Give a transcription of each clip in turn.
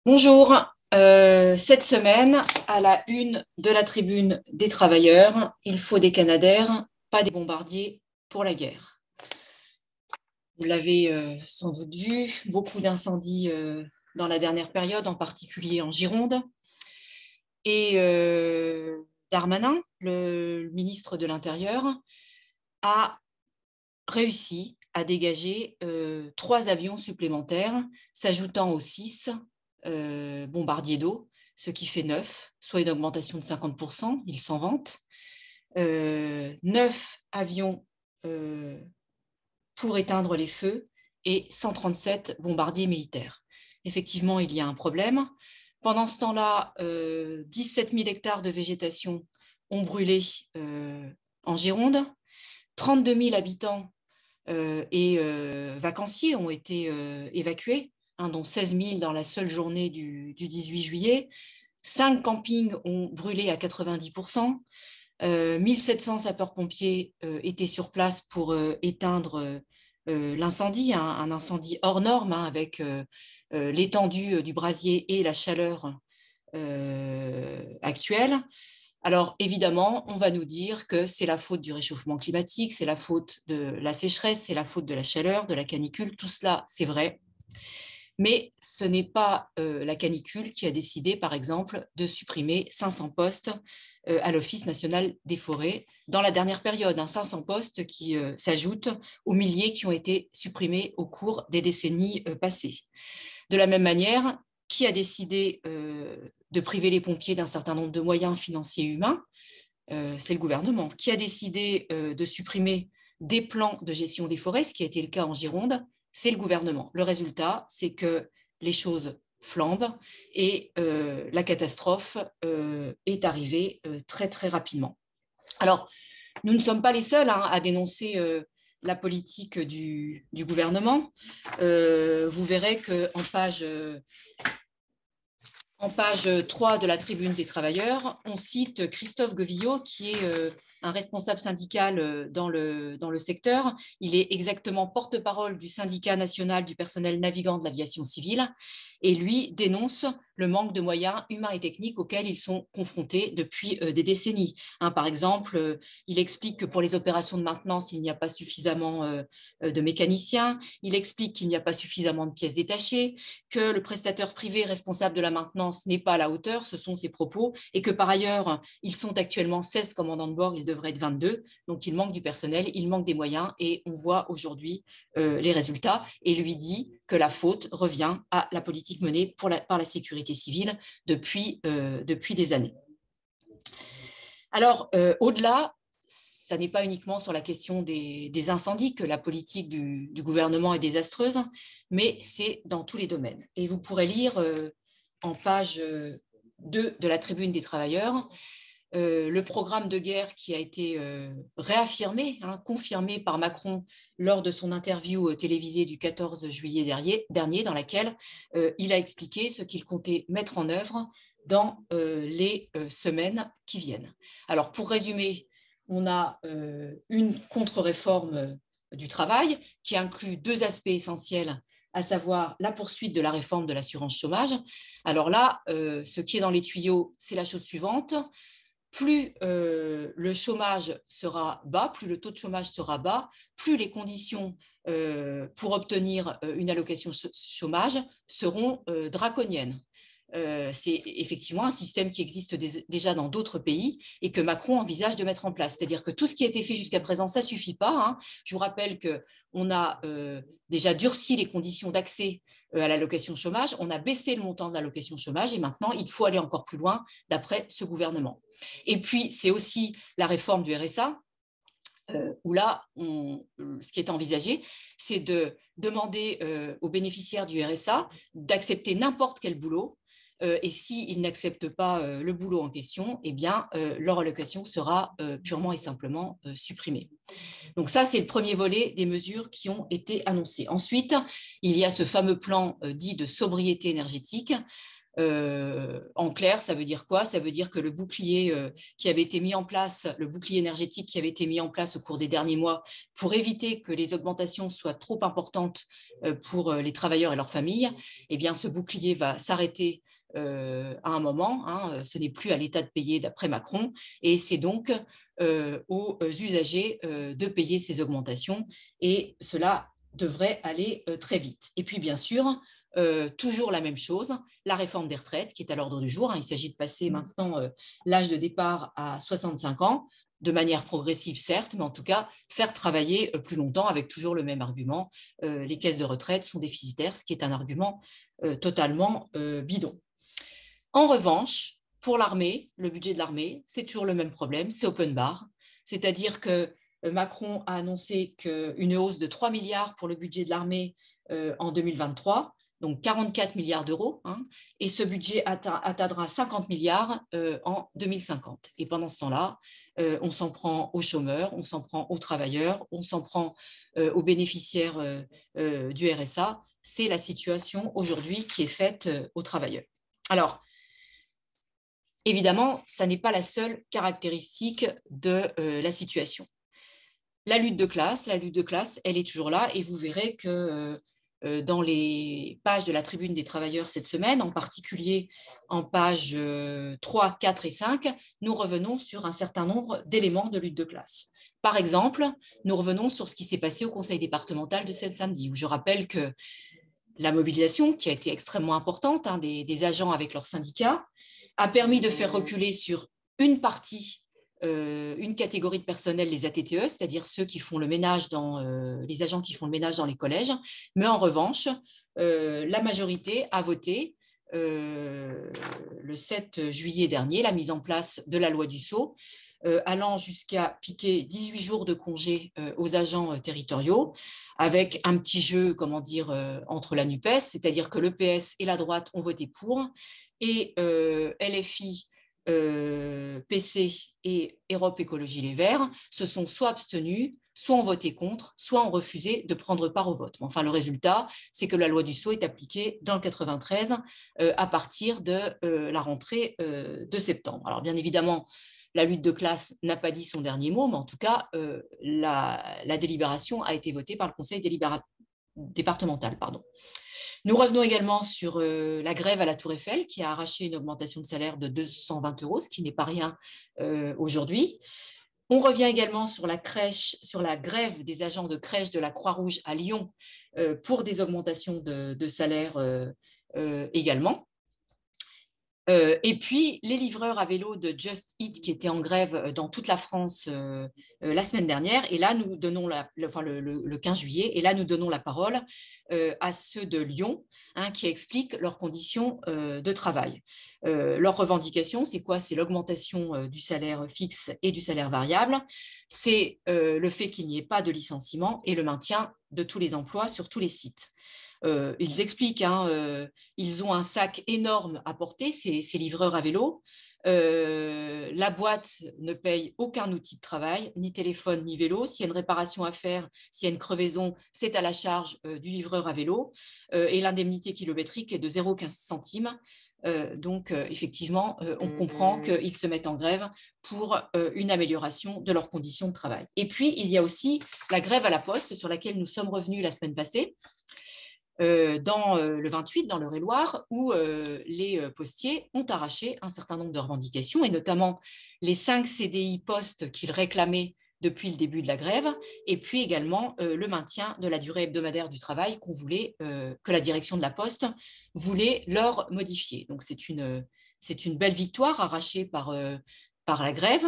Bonjour. Cette semaine, à la une de la tribune des travailleurs, il faut des Canadair, pas des bombardiers pour la guerre. Vous l'avez sans doute vu, beaucoup d'incendies dans la dernière période, en particulier en Gironde. Et Darmanin, le ministre de l'Intérieur, a réussi à dégager 3 avions supplémentaires, s'ajoutant aux 6 bombardiers d'eau, ce qui fait 9, soit une augmentation de 50%, il s'en vante. 9 avions pour éteindre les feux et 137 bombardiers militaires. Effectivement, il y a un problème. Pendant ce temps-là, 17 000 hectares de végétation ont brûlé en Gironde. 32 000 habitants et vacanciers ont été évacués, dont 16 000 dans la seule journée du 18 juillet. 5 campings ont brûlé à 90%. 1700 sapeurs-pompiers étaient sur place pour éteindre l'incendie, un incendie hors norme, avec l'étendue du brasier et la chaleur actuelle. Alors, évidemment, on va nous dire que c'est la faute du réchauffement climatique, c'est la faute de la sécheresse, c'est la faute de la chaleur, de la canicule. Tout cela, c'est vrai. Mais ce n'est pas la canicule qui a décidé, par exemple, de supprimer 500 postes à l'Office national des forêts dans la dernière période. 500 postes qui s'ajoutent aux milliers qui ont été supprimés au cours des décennies passées. De la même manière, qui a décidé de priver les pompiers d'un certain nombre de moyens financiers et humains? C'est le gouvernement. Qui a décidé de supprimer des plans de gestion des forêts, ce qui a été le cas en Gironde? C'est le gouvernement. Le résultat, c'est que les choses flambent et la catastrophe est arrivée très, très rapidement. Alors, nous ne sommes pas les seuls à dénoncer la politique du gouvernement. Vous verrez en page 3 de la Tribune des travailleurs, on cite Christophe Gevillot, qui est un responsable syndical dans le secteur. Il est exactement porte-parole du syndicat national du personnel navigant de l'aviation civile et lui dénonce le manque de moyens humains et techniques auxquels ils sont confrontés depuis des décennies. Par exemple, il explique que pour les opérations de maintenance, il n'y a pas suffisamment de mécaniciens. Il explique qu'il n'y a pas suffisamment de pièces détachées, que le prestataire privé responsable de la maintenance n'est pas à la hauteur, ce sont ses propos, et que par ailleurs, ils sont actuellement 16 commandants de bord, ils devraient être 22, donc il manque du personnel, il manque des moyens, et on voit aujourd'hui les résultats, et lui dit que la faute revient à la politique menée par la sécurité civile depuis des années. Alors, au-delà, ça n'est pas uniquement sur la question des incendies que la politique du gouvernement est désastreuse, mais c'est dans tous les domaines. Et vous pourrez lire en page 2 de la Tribune des travailleurs le programme de guerre qui a été réaffirmé, confirmé par Macron lors de son interview télévisée du 14 juillet dernier, dans laquelle il a expliqué ce qu'il comptait mettre en œuvre dans les semaines qui viennent. Alors, pour résumer, on a une contre-réforme du travail qui inclut 2 aspects essentiels, à savoir la poursuite de la réforme de l'assurance chômage. Alors là, ce qui est dans les tuyaux, c'est la chose suivante. Plus le chômage sera bas, plus le taux de chômage sera bas, plus les conditions pour obtenir une allocation chômage seront draconiennes. C'est effectivement un système qui existe déjà dans d'autres pays et que Macron envisage de mettre en place. C'est-à-dire que tout ce qui a été fait jusqu'à présent, ça ne suffit pas. Je vous rappelle qu'on a déjà durci les conditions d'accès à l'allocation chômage, on a baissé le montant de l'allocation chômage et maintenant, il faut aller encore plus loin d'après ce gouvernement. Et puis, c'est aussi la réforme du RSA, où là, ce qui est envisagé, c'est de demander aux bénéficiaires du RSA d'accepter n'importe quel boulot. Et s'ils n'acceptent pas le boulot en question, eh bien, leur allocation sera purement et simplement supprimée. Donc ça, c'est le premier volet des mesures qui ont été annoncées. Ensuite, il y a ce fameux plan dit de sobriété énergétique, En clair, ça veut dire quoi? Ça veut dire que le bouclier qui avait été mis en place, le bouclier énergétique qui avait été mis en place au cours des derniers mois pour éviter que les augmentations soient trop importantes pour les travailleurs et leurs familles, eh bien, ce bouclier va s'arrêter à un moment. Ce n'est plus à l'État de payer d'après Macron, et c'est donc aux usagers de payer ces augmentations, et cela devrait aller très vite. Et puis, bien sûr, toujours la même chose, la réforme des retraites qui est à l'ordre du jour. Il s'agit de passer maintenant l'âge de départ à 65 ans, de manière progressive, certes, mais en tout cas, faire travailler plus longtemps avec toujours le même argument. Les caisses de retraite sont déficitaires, ce qui est un argument totalement bidon. En revanche, pour l'armée, le budget de l'armée, c'est toujours le même problème, c'est open bar. C'est-à-dire que Macron a annoncé une hausse de 3 milliards pour le budget de l'armée en 2023, donc 44 milliards d'euros, et ce budget atteindra 50 milliards en 2050. Et pendant ce temps-là, on s'en prend aux chômeurs, on s'en prend aux travailleurs, on s'en prend aux bénéficiaires du RSA. C'est la situation aujourd'hui qui est faite aux travailleurs. Alors, évidemment, ça n'est pas la seule caractéristique de la situation. La lutte de classe, elle est toujours là, et vous verrez que dans les pages de la Tribune des travailleurs cette semaine, en particulier en pages 3, 4 et 5, nous revenons sur un certain nombre d'éléments de lutte de classe. Par exemple, nous revenons sur ce qui s'est passé au conseil départemental de Seine-Saint-Denis, où je rappelle que la mobilisation, qui a été extrêmement importante, des agents avec leurs syndicats, a permis de faire reculer sur une partie, une catégorie de personnel, les ATTE, c'est-à-dire ceux qui font le ménage les agents qui font le ménage dans les collèges. Mais en revanche, la majorité a voté le 7 juillet dernier la mise en place de la loi Dussopt, allant jusqu'à piquer 18 jours de congé aux agents territoriaux, avec un petit jeu, comment dire, entre la NUPES, c'est-à-dire que le PS et la droite ont voté pour, et LFI, PC et Europe Écologie Les Verts se sont soit abstenus, soit ont voté contre, soit ont refusé de prendre part au vote. Enfin, le résultat, c'est que la loi Dussopt est appliquée dans le 93 à partir de la rentrée de septembre. Alors, bien évidemment, la lutte de classe n'a pas dit son dernier mot, mais en tout cas, la délibération a été votée par le conseil départemental. Nous revenons également sur la grève à la Tour Eiffel, qui a arraché une augmentation de salaire de 220 €, ce qui n'est pas rien aujourd'hui. On revient également sur la grève des agents de crèche de la Croix-Rouge à Lyon pour des augmentations de salaire également. Et puis, les livreurs à vélo de Just Eat qui étaient en grève dans toute la France la semaine dernière, et là, nous donnons le 15 juillet, et là, nous donnons la parole à ceux de Lyon qui expliquent leurs conditions de travail. Leurs revendications, c'est quoi? C'est l'augmentation du salaire fixe et du salaire variable, c'est le fait qu'il n'y ait pas de licenciement et le maintien de tous les emplois sur tous les sites. Ils expliquent, ils ont un sac énorme à porter, ces livreurs à vélo. La boîte ne paye aucun outil de travail, ni téléphone, ni vélo. S'il y a une réparation à faire, s'il y a une crevaison, c'est à la charge du livreur à vélo. Et l'indemnité kilométrique est de 0,15 centimes. Donc, effectivement, on comprend qu'ils se mettent en grève pour une amélioration de leurs conditions de travail. Et puis, il y a aussi la grève à la Poste, sur laquelle nous sommes revenus la semaine passée, dans le 28, dans l'Eure-et-Loir, où les postiers ont arraché un certain nombre de revendications, et notamment les 5 CDI postes qu'ils réclamaient depuis le début de la grève, et puis également le maintien de la durée hebdomadaire du travail que la direction de la Poste voulait leur modifier. Donc c'est une belle victoire arrachée par la grève.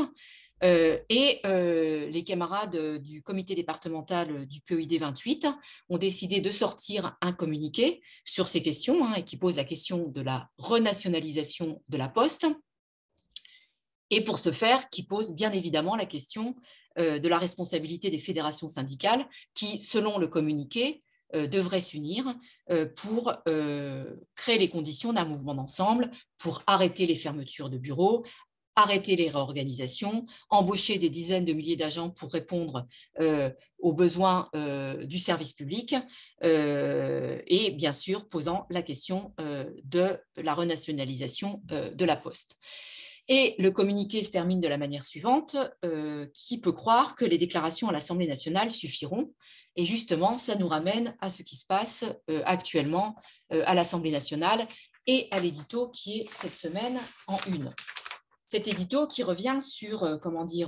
Les camarades du comité départemental du PEID 28 ont décidé de sortir un communiqué sur ces questions et qui pose la question de la renationalisation de la Poste. Et pour ce faire, qui pose bien évidemment la question de la responsabilité des fédérations syndicales qui, selon le communiqué, devraient s'unir pour créer les conditions d'un mouvement d'ensemble, pour arrêter les fermetures de bureaux, arrêter les réorganisations, embaucher des dizaines de milliers d'agents pour répondre aux besoins du service public et bien sûr posant la question de la renationalisation de la Poste. Et le communiqué se termine de la manière suivante, qui peut croire que les déclarations à l'Assemblée nationale suffiront? Et justement, ça nous ramène à ce qui se passe actuellement à l'Assemblée nationale et à l'édito qui est cette semaine en une. Cet édito qui revient sur,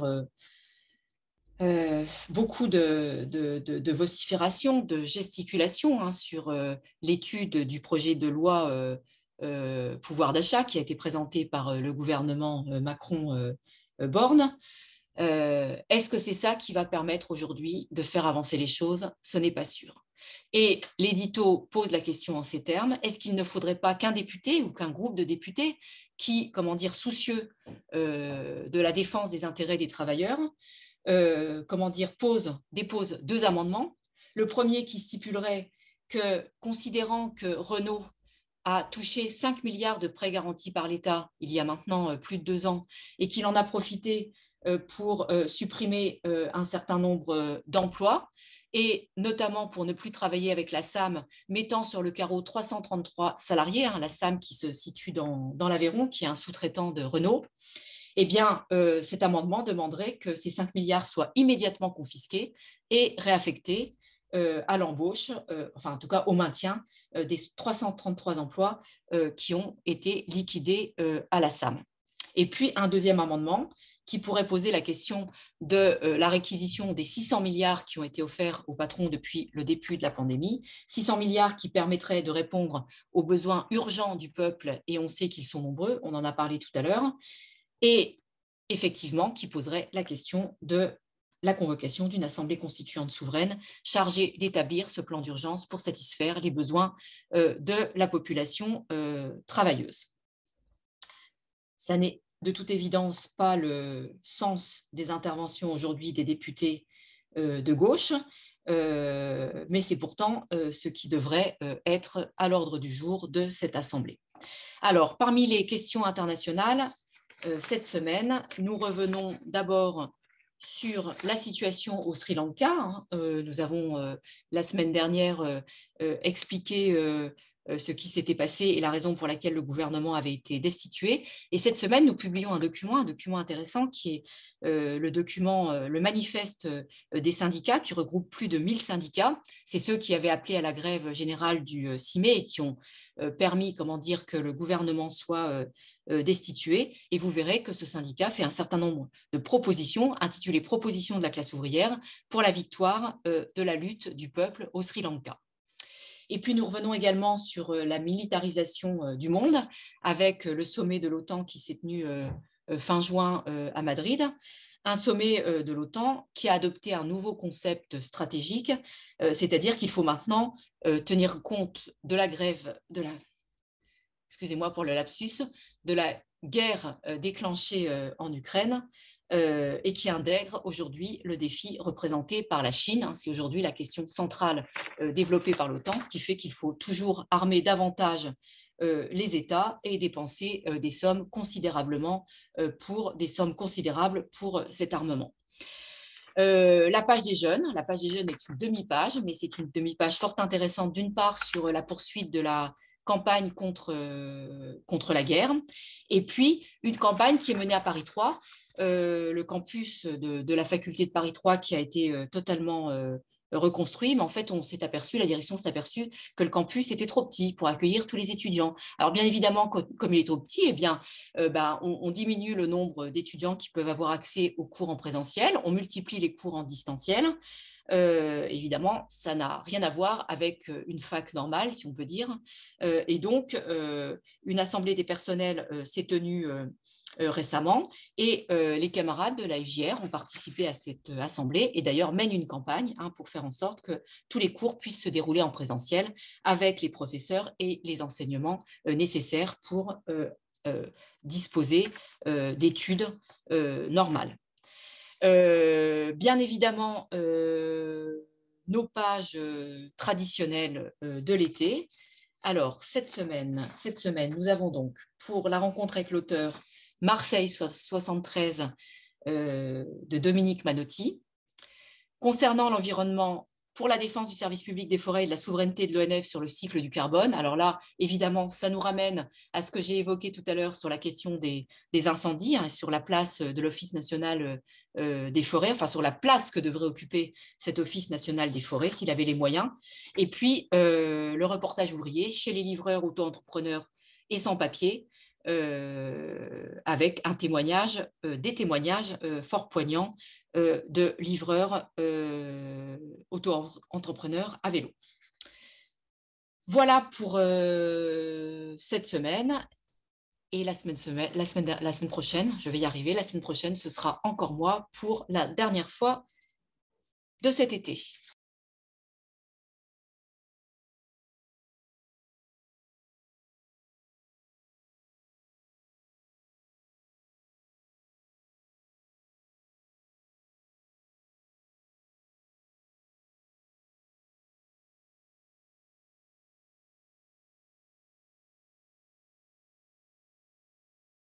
beaucoup de vociférations, de gesticulations sur l'étude du projet de loi pouvoir d'achat qui a été présenté par le gouvernement Macron-Borne. Est-ce que c'est ça qui va permettre aujourd'hui de faire avancer les choses? Ce n'est pas sûr. Et l'édito pose la question en ces termes, est-ce qu'il ne faudrait pas qu'un député ou qu'un groupe de députés qui, soucieux de la défense des intérêts des travailleurs, dépose 2 amendements. Le premier qui stipulerait que, considérant que Renault a touché 5 milliards de prêts garantis par l'État il y a maintenant plus de 2 ans et qu'il en a profité pour supprimer un certain nombre d'emplois et notamment pour ne plus travailler avec la SAM, mettant sur le carreau 333 salariés, la SAM qui se situe dans l'Aveyron, qui est un sous-traitant de Renault. Eh bien, cet amendement demanderait que ces 5 milliards soient immédiatement confisqués et réaffectés à l'embauche, enfin en tout cas au maintien des 333 emplois qui ont été liquidés à la SAM. Et puis un deuxième amendement qui pourrait poser la question de la réquisition des 600 milliards qui ont été offerts aux patrons depuis le début de la pandémie, 600 milliards qui permettraient de répondre aux besoins urgents du peuple, et on sait qu'ils sont nombreux, on en a parlé tout à l'heure, et effectivement qui poserait la question de la convocation d'une assemblée constituante souveraine chargée d'établir ce plan d'urgence pour satisfaire les besoins de la population travailleuse. Ça n'est de toute évidence pas le sens des interventions aujourd'hui des députés de gauche, mais c'est pourtant ce qui devrait être à l'ordre du jour de cette assemblée. Alors, parmi les questions internationales, cette semaine, nous revenons d'abord sur la situation au Sri Lanka. Nous avons la semaine dernière expliqué ce qui s'était passé et la raison pour laquelle le gouvernement avait été destitué. Et cette semaine, nous publions un document intéressant qui est le manifeste des syndicats qui regroupe plus de 1000 syndicats. C'est ceux qui avaient appelé à la grève générale du 6 mai et qui ont permis que le gouvernement soit destitué. Et vous verrez que ce syndicat fait un certain nombre de propositions intitulées « Propositions de la classe ouvrière pour la victoire de la lutte du peuple au Sri Lanka ». Et puis, nous revenons également sur la militarisation du monde avec le sommet de l'OTAN qui s'est tenu fin juin à Madrid. Un sommet de l'OTAN qui a adopté un nouveau concept stratégique, c'est-à-dire qu'il faut maintenant tenir compte de la grève, excusez-moi pour le lapsus, de la guerre déclenchée en Ukraine et qui intègre aujourd'hui le défi représenté par la Chine. C'est aujourd'hui la question centrale développée par l'OTAN, ce qui fait qu'il faut toujours armer davantage les États et dépenser des sommes considérables pour cet armement. La page des jeunes est une demi-page, mais c'est une demi-page fort intéressante d'une part sur la poursuite de la campagne contre la guerre, et puis une campagne qui est menée à Paris 3, le campus de la faculté de Paris 3 qui a été totalement reconstruit, mais en fait, la direction s'est aperçue que le campus était trop petit pour accueillir tous les étudiants. Alors, bien évidemment, comme il est trop petit, eh bien, on diminue le nombre d'étudiants qui peuvent avoir accès aux cours en présentiel, on multiplie les cours en distanciel. Évidemment, ça n'a rien à voir avec une fac normale, si on peut dire. Et donc, une assemblée des personnels s'est tenue récemment et les camarades de la FJR ont participé à cette assemblée et d'ailleurs mènent une campagne pour faire en sorte que tous les cours puissent se dérouler en présentiel avec les professeurs et les enseignements nécessaires pour disposer d'études normales. Bien évidemment, nos pages traditionnelles de l'été. Alors, cette semaine, nous avons donc, pour la rencontre avec l'auteur, Marseille 73 de Dominique Manotti. Concernant l'environnement, pour la défense du service public des forêts et de la souveraineté de l'ONF sur le cycle du carbone. Alors là, évidemment, ça nous ramène à ce que j'ai évoqué tout à l'heure sur la question des incendies, hein, sur la place de l'Office national des forêts, enfin sur la place que devrait occuper cet Office national des forêts s'il avait les moyens. Et puis, le reportage ouvrier chez les livreurs auto-entrepreneurs et sans papier, avec un témoignage, des témoignages fort poignants de livreurs auto-entrepreneurs à vélo. Voilà pour cette semaine. Et la semaine prochaine, je vais y arriver, la semaine prochaine, ce sera encore moi pour la dernière fois de cet été.